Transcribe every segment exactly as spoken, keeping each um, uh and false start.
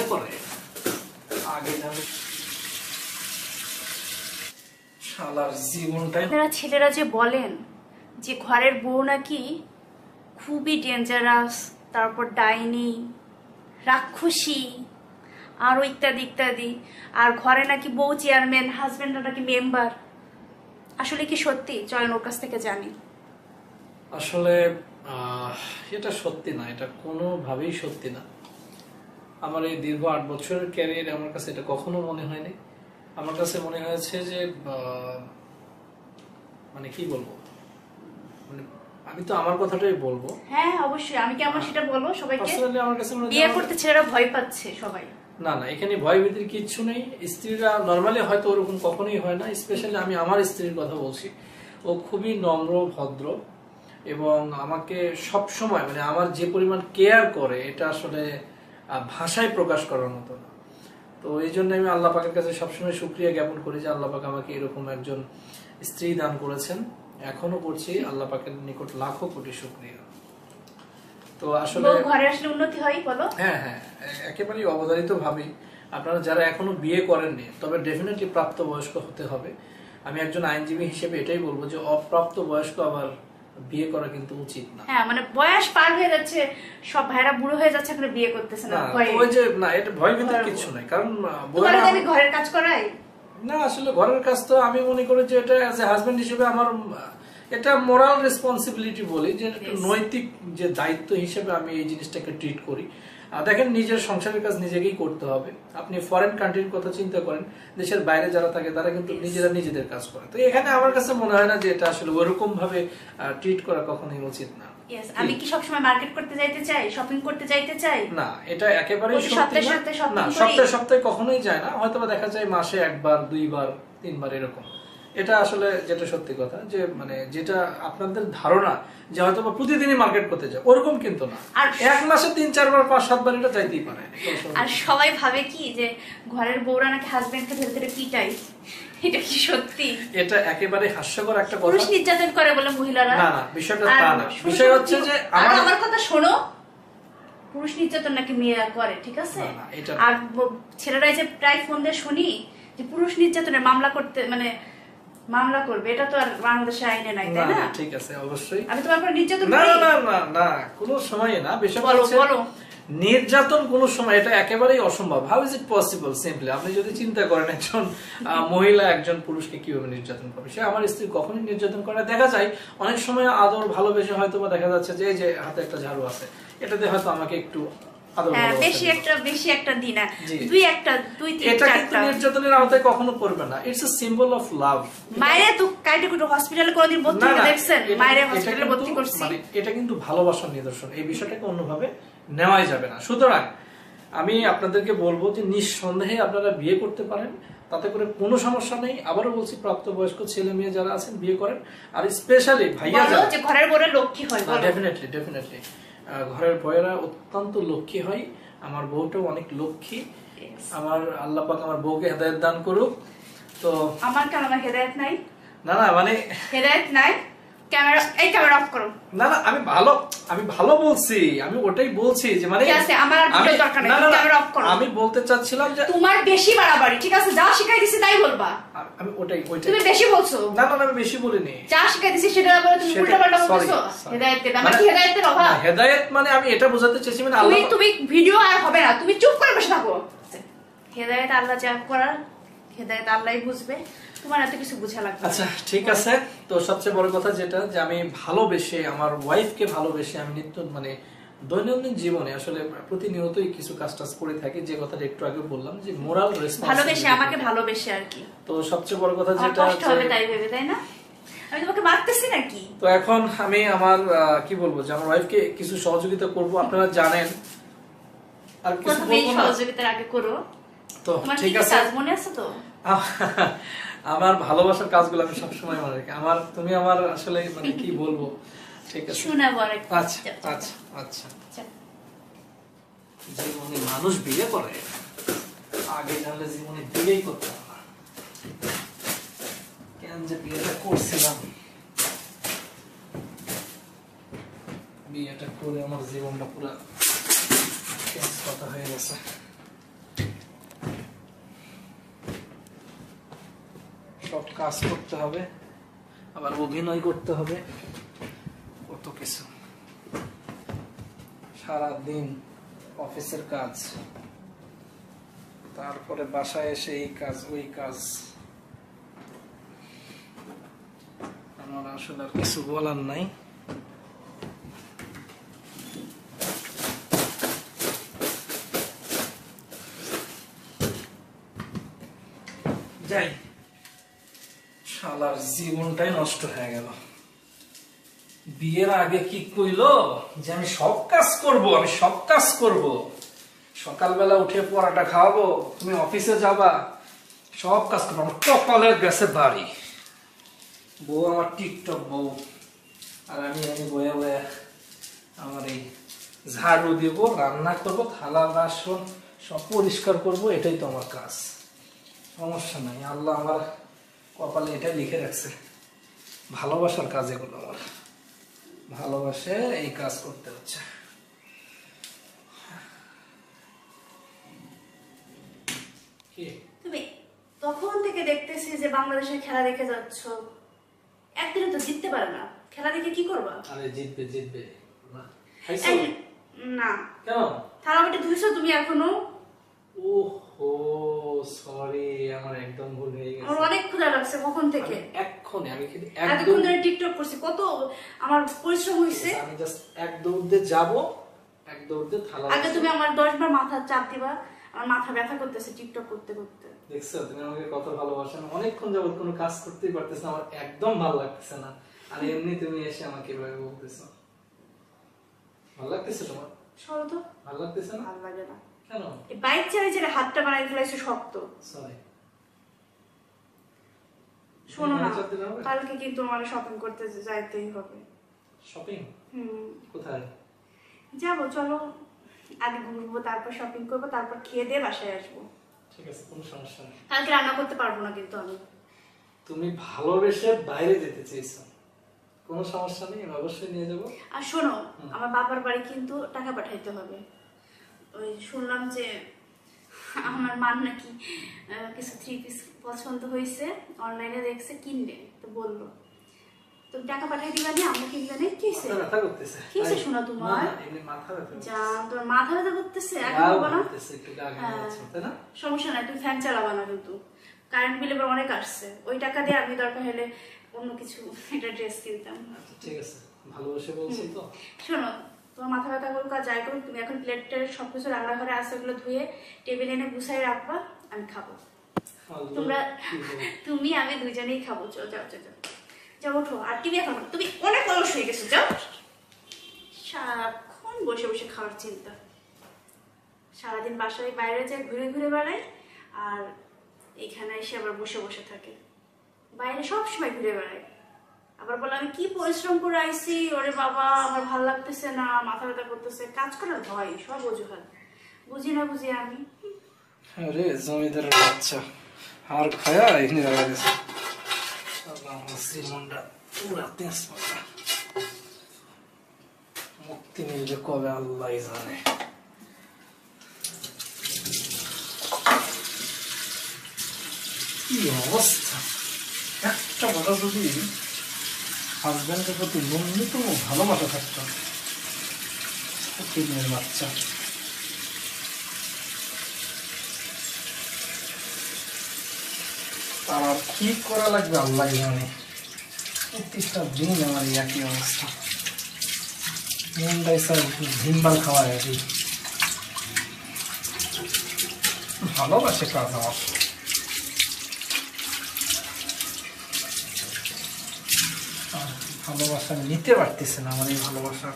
করে আগে জানলে শালার জীবনটাই। আপনারা ছেলেরা যে বলেন যে ঘরের বউ নাকি খুবই ডেঞ্জারাস, তারপর ডাইনি, রাক্ষসী, আরো ইত্যাদি ইত্যাদি, আর ঘরে নাকি বউ চেয়ারম্যান, হাজবেন্ডরা নাকি মেম্বার, আসলে কি সত্যি? চলেন ওর কাছ থেকে জানি। আসলে এটা সত্যি না, এটা কোনোভাবেই সত্যি না। আমার এই দীর্ঘ আট বছরের ক্যারিয়ারে আমার কাছে এটা কখনো মনে হয়নি। আমার কাছে মনে হয়েছে যে মানে কি বলবো, মানে আমি তো আমার কথাটাই বলবো। হ্যাঁ অবশ্যই, আমি কি আমার সেটা বলবো সবাইকে? পার্সোনালি আমার কাছে মনে হয় বিয়ে করতে ছেলেরা ভয় পাচ্ছে সবাই। না না, এখানে ভয় ভীতির কিচ্ছু নেই। স্ত্রীরা নরমালি হয়তো ওরকম কখনোই হয় না। স্পেশালি আমি আমার স্ত্রীর কথা বলছি, ও খুবই নম্র ভদ্র এবং আমাকে সব সময় মানে আমার যে পরিমাণ কেয়ার করে এটা আসলে ভাষায় প্রকাশ করার মতো না। তো এই জন্য আমি আল্লাহ পাকের কাছে সবসময় শুকরিয়া জ্ঞাপন করি যে আল্লাহ পাক আমাকে এরকম একজন স্ত্রী দান করেছেন, এখনো করছি। আল্লাহ পাকের নিকট লাখো কোটি শুকরিয়া। তো আসলে ঘরে আসলে উন্নতি হয় বলো? হ্যাঁ হ্যাঁ, একেবারেই অবধারিত ভাবে আপনারা যারা এখনো বিয়ে করেননি তবে ডেফিনেটলি প্রাপ্তবয়স্ক হতে হবে। আমি একজন আইনজীবী হিসেবে এটাই বলবো যে অপ্রাপ্ত বয়স্ক আবার বিয়ে করা কিন্তু উচিত না। হ্যাঁ মানে বয়স পার হয়ে যাচ্ছে, সব ভাইরা বুড়ো হয়ে যাচ্ছে, এখন বিয়ে করতেছে না। ওই যে না, এটা ভয় ভীতির কিছু নাই। কারণ আমি ঘরের কাজ করাই না, আসলে ঘরের কাজ তো আমি মনে করি যে এটা অ্যাজ এ হাজবেন্ড হিসেবে আমার এটা মোরাল রেসপন্সিবিলিটি বলি, যে নৈতিক যে দায়িত্ব হিসেবে আমি এই জিনিসটাকে ট্রিট করি। দেখেন, নিজের সংসারের কাজ নিজেকেই করতে হবে। আপনি ফরেন কান্ট্রির কথা চিন্তা করেন, দেশের বাইরে যারা থাকে তারা কিন্তু নিজেরা নিজেদের কাজ করে। তো এখানে আমার কাছে মনে হয় না যে এটা আসলে ওরকম ভাবে ট্রিট করা কখনোই উচিত না। আমি কি সবসময় মার্কেট করতে যাইতে চাই, শপিং করতে যাইতে চাই? না, এটা একেবারেই সত্যি না। সপ্তাহে সপ্তাহে কখনোই যায় না, হয়তো দেখা যায় মাসে একবার, দুইবার, তিনবার এরকম। এটা আসলে যেটা সত্যি কথা, যে মানে যেটা আপনাদের ধারণা যে হয়তো প্রতিদিনই মার্কেট করতে যায়, ওরকম কিন্তু না। এক মাসে তিন চারবার, পাঁচ সাতবার এটা যাইতেই পারে। আর সবাই ভাবে কি যে ঘরের বউরা নাকি হাজবেন্ডকে ধরে ধরে পিটাই, এটা কি সত্যি? এটা একেবারে হাস্যকর একটা কথা। পুরুষ নির্যাতন করে বলে মহিলারা? না না, বিষয়টা তা না। বিষয় হচ্ছে যে আমার কথা শোনো, পুরুষ নির্যাতন নাকি মেয়েরা করে, ঠিক আছে? আর ছেলেরা যে প্রায় ফোন দিয়ে শুনি যে পুরুষ নির্যাতনের মামলা করতে মানে মামলা করবে, এটা তো আর বাংলাদেশে আইনে নাই, তাই না? ঠিক আছে, অবশ্যই। আমি তোমার উপর নির্যাতন করি? না না না না, কোনো সময় না। বিষয়টা হচ্ছে নির্যাতন কোনো সময় এটা একেবারেই অসম্ভব। How is it possible? Simply আপনি যদি চিন্তা করেন একজন মহিলা একজন পুরুষকে কিভাবে নির্যাতন করবে, সে আমার স্ত্রী কখনোই নির্যাতন করে। দেখা যায় অনেক সময় আদর ভালোবেসে হয়তো বা দেখা যাচ্ছে যে এই যে হাতে একটা ঝাড়ু আছে, এটাতে হয়তো আমাকে একটু বেশি একটা বেশি একটা দিন না, দুই একটা দুই তিন চারটা। এটা কিন্তু নির্যাতনের আওতায় কখনো পড়বে না। It's a symbol of love. মায়ের তো কাইটে কুটো হসপিটালে কোনদিন ভর্তি করে দেখছেন? মায়ের হসপিটালে ভর্তি করছি, মানে এটা কিন্তু ভালোবাসার নিদর্শন। এই বিষয়টাকে অন্যভাবে নেওয়াই যাবে না। সুতরাং আমি আপনাদেরকে বলবো যে নিঃসন্দেহে আপনারা বিয়ে করতে পারেন, তাতে করে কোনো সমস্যা নেই। আবারও বলছি, প্রাপ্তবয়স্ক ছেলে মেয়ে যারা আছেন বিয়ে করেন। আর স্পেশালি ভাইয়া যারা যে ঘরের বউরা লক্ষ্মী হয়, ডেফিনেটলি ডেফিনেটলি ঘরের বউয়েরা অত্যন্ত লক্ষ্মী হয়। আমার বউটাও অনেক লক্ষ্মী। আমার আল্লাহ পাক আমার বউকে হেদায়েত দান করুক। তো আমার কেন আমার হেদায়েত নাই? না না, মানে হেদায়েত নাই। ক্যামেরা এই ক্যামেরা অফ করো। না না, আমি ভালো আমি ভালো বলছি, আমি ওটাই বলছি যে মানে ঠিক আছে, আমার আর ভিডিও দরকার নাই, ক্যামেরা অফ করো। আমি বলতে চাচ্ছিলাম যে তোমার বেশি বাড়াবাড়ি, ঠিক আছে? যা শিখাই দিছি তাই বলবা। আমি ওটাই ওইটাই তুমি বেশি বলছো। না না, আমি বেশি বলিনি। যা শিখাই দিছি সেটা বলে তুমি উল্টাপাল্টা বলছো। হেদায়েত দেব মানে কি? হেদায়েতের অভাব? হেদায়েত মানে আমি এটা বোঝাতে চাইছি মানে আল্লাহ, তুমি তুমি ভিডিও আর হবে না, তুমি চুপ করে বসে থাকো। হেদায়েত আল্লাহ যা করার, হেদায়েত আল্লাহই বুঝবে, তোমার এত কিছু বোঝা লাগবে। আচ্ছা ঠিক আছে। তো সবচেয়ে বড় কথা যেটা, যে আমি ভালোবেসে আমার ওয়াইফকে ভালোবেসে আমি নিত্য মানে দৈনন্দিন জীবনে আসলে প্রতিনিয়তই কিছু কাজ টাজ করে থাকি, যে কথাটা একটু আগে বললাম যে মোরাল রেসপন্সিবিলিটি, ভালোবেসে আমাকে ভালোবেসে আর কি। তো সবচেয়ে বড় কথা যেটা কষ্ট হবে তাই ভেবে, তাই না? আমি তোমাকে মারতেছি নাকি? তো এখন আমি আমার কি বলবো যে আমার ওয়াইফকে কিছু সহযোগিতা করব, আপনারা জানেন। আর কিছু বলবো না, সহযোগিতার আগে করো। তো ঠিক আছে, মনে আছে তো আমার ভালোবাসার কাজগুলো আমি সবসময় মনে রাখি। আমার তুমি আমার আসলে মানে কি বলবো, ঠিক আছে শোনাবো আরেকটা। আচ্ছা আচ্ছা আচ্ছা জীবনে মানুষ বিয়ে করে আগে জানলে জীবনে বিয়েই করতাম না। কেন যে বিয়েটা করছিলাম, বিয়েটা করে আমার জীবনটা পুরো চেঞ্জ কথা হয়ে গেছে। কাজ করতে হবে, আবার অভিনয় করতে হবে, কত কিছু, সারাদিন অফিসের কাজ, তারপরে বাসায় এসে এই কাজ ওই কাজ। আমার আসলে আর কিছু বলার নাই। যাই, শালার জীবনটাই নষ্ট হয়ে গেল। বিয়ের আগে কি কইলো যে আমি সব কাজ করব, আমি সব কাজ করব, সকালবেলা উঠে পরাটা খাওয়াবো, তুমি অফিসে যাবা, সব কাজ করবো। আমার কপালে গেছে বাড়ি, বউ আমার টিকটক বউ, আর আমি আমি বয়ে বয়ে আমার এই ঝাড়ু দিব, রান্না করব, থালা বাসন সব পরিষ্কার করব, এটাই তো আমার কাজ। সমস্যা নাই, আল্লাহ আমার কপালে এটাই লিখে রাখছে। ভালোবাসার কাজ এগুলো, আমার ভালোবাসে এই কাজ করতে হচ্ছে। তুমি তখন থেকে দেখতেছি যে বাংলাদেশের খেলা দেখে যাচ্ছ, একদিনে তো জিততে পারে না, খেলা দেখে কি করবা? আরে জিতবে জিতবে না। না কেন? থালা বাটি ধুইছো তুমি এখনো? ওহো সরি, আমার একদম ভুল হয়ে গেছে। আমার অনেক ক্ষুধা লাগছে কখন থেকে। এক্ষুনি আমি খেতে এতক্ষণ ধরে টিকটক করছি, কত আমার পরিশ্রম হইছে। আমি জাস্ট এক দৌড় দিয়ে যাব, এক দৌড় দিয়ে থালা। আগে তুমি আমার দশ বার মাথা চাপ দিবা, আমার মাথা ব্যথা করতেছে টিকটক করতে করতে। দেখছো তুমি আমাকে কত ভালোবাসো। আমি অনেকক্ষণ যাবত কোনো কাজ করতেই পারতেছ না, আমার একদম ভালো লাগতেছে না। আর এমনি তুমি এসে আমাকে এভাবে বলতেছো, ভালো লাগতেছে তোমার? সরো তো। ভালো লাগতেছে না? ভালো লাগে না। কেন? এই বাইক চালিয়ে চালিয়ে হাতটা বানাই ফেলাইছো শক্ত। সরি। শোনো না, কালকে কিন্তু আমার শপিং করতে যাইতেই হবে। শপিং? হুম। কোথায় যাবো? চলো, আগে ঘুরবো, তারপর শপিং করবো, তারপর খেয়ে দিয়ে বাসায় আসবো। ঠিক আছে, কোনো সমস্যা নেই। কালকে রান্না করতে পারবো না কিন্তু আমি। তুমি ভালোবেসে বাইরে যেতে চেয়েছো, কোনো সমস্যা নেই, আমি অবশ্যই নিয়ে যাবো। আর শোনো, আমার বাবার বাড়ি কিন্তু টাকা পাঠাইতে হবে। ওই শুনলাম যে আমার মার নাকি কিছু থ্রি পিস পছন্দ হয়েছে, অনলাইনে দেখছে, কিনবে, তো বললো তুমি টাকা পাঠাই দিবা নি, আমরা কিনবে নেই। কি হয়েছে? ব্যথা করতেছে। কি হয়েছে শোনা তোমার? এমনি মাথা ব্যথা করতেছে। জান, তোমার মাথা ব্যথা করতেছে? এখন বলবো না, সমস্যা নাই, তুমি ফ্যান চালাবা না কিন্তু। কারেন্ট বিল এবার অনেক আসছে, ওই টাকা দিয়ে আমি দরকার হলে অন্য কিছু একটা ড্রেস কিনতাম। আচ্ছা ঠিক আছে, ভালোবেসে বলছি তো। শোনো, তোমার মাথা ব্যথা করুক আর যাই করুক, তুমি এখন প্লেটের সবকিছু রান্নাঘরে আছে, ওগুলো ধুয়ে টেবিলে এনে গুছাই রাখবা, আমি খাবো। তোমরা, তুমি আমি দুজনেই খাবো। চল যাও যাও যাও যাও, ওঠো। আর টিভি এখন, তুমি অনেক অলস হয়ে গেছো, যাও। সারাক্ষণ বসে বসে খাওয়ার চিন্তা, সারাদিন বাসায় বাইরে যায়, ঘুরে ঘুরে বেড়ায়, আর এখানে এসে আবার বসে বসে থাকে, বাইরে সবসময় ঘুরে বেড়ায়। আবার বলে আমি কি পরিশ্রম করে আইছি, ওরে বাবা আমার ভালো লাগতেছে না, মাথা ব্যথা করতেছে, কাজ করার ভয়, সব অজুহাত। বুঝি না বুঝি আমি। আরে জমিদারের বাচ্চা আর খায়া এখানে লাগা দিয়েছে। শ্রীমন্ডা পুরা তেজপাতা, মুক্তি মিলবে কবে আল্লাহ জানে। কি অবস্থা, একটা কথা যদি হাজব্যান্ডের প্রতি ন্যূনতম ভালোবাসা থাকতো, মেয়ের বাচ্চা। আর কি করা লাগবে আল্লাহ জানে। প্রত্যেকটা দিন আমার একই অবস্থা, মনটাই স্যার ভিমবাল খাওয়া একই। ভালোবাসে কাজ আমার, ভালোবাসা নিতে পারতেছে না আমার এই ভালোবাসা।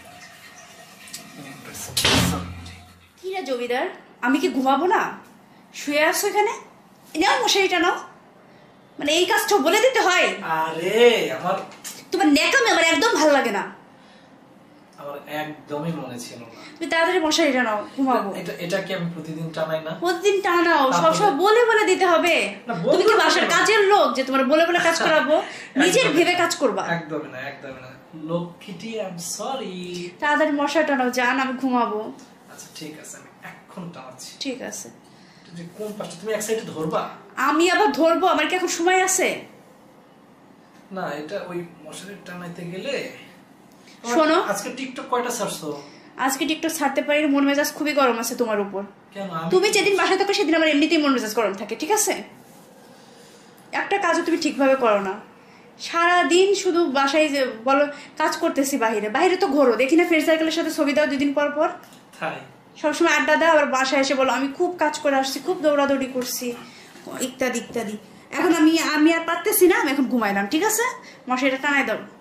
কি রে জমিদার, আমি কি ঘুমাবো না? শুয়ে আসছো এখানে, নাও মশারিটা নাও। মানে এই কাজটা বলে দিতে হয়? আরে আমার তোমার ন্যাকামি আমার একদম ভালো লাগে না। আমার একদমই মনে ছিল না। তুমি তাড়াতাড়ি মশারিটা নাও, ঘুমাবো। এটা এটা কি আমি প্রতিদিন টানাই না? প্রতিদিন টানাও, সব সব বলে বলে দিতে হবে? তুমি কি বাসার কাজের লোক যে তোমার বলে বলে কাজ করাবো? নিজের ভেবে কাজ করবা। একদমই না, একদমই না লক্ষ্মীটি, আই এম সরি। তাড়াতাড়ি মশারিটা নাও, জান আমি ঘুমাবো। আচ্ছা ঠিক আছে, আমি এখন টানাচ্ছি। ঠিক আছে। তুমি কোন পাশে, তুমি এক সাইডে ধরবা? আমি আবার ধরবো? আমার কি এখন সময় আছে? না এটা ওই মশারি টানাইতে গেলে। শোনো, আজকে টিকটক কয়টা ছাড়ছো? আজকে টিকটক ছাড়তে পারি, মন মেজাজ খুবই গরম আছে তোমার উপর। কেন? তুমি যেদিন বাসায় থাকো সেদিন আমার এমনিতেই মন মেজাজ গরম থাকে, ঠিক আছে? একটা কাজও তুমি ঠিকভাবে করো না, সারাদিন শুধু বাসায় যে বলো কাজ করতেছি, বাইরে বাইরে তো ঘোরো, দেখি না ফ্রেন্ড সার্কেলের সাথে ছবি দাও দুদিন পর পর, তাই সবসময় আড্ডা দাও, আবার বাসায় এসে বলো আমি খুব কাজ করে আসছি, খুব দৌড়াদৌড়ি করছি, ইত্যাদি ইত্যাদি। এখন আমি আমি আর পারতেছি না, আমি এখন ঘুমাইলাম, ঠিক আছে? মশারিটা টানাই দাও।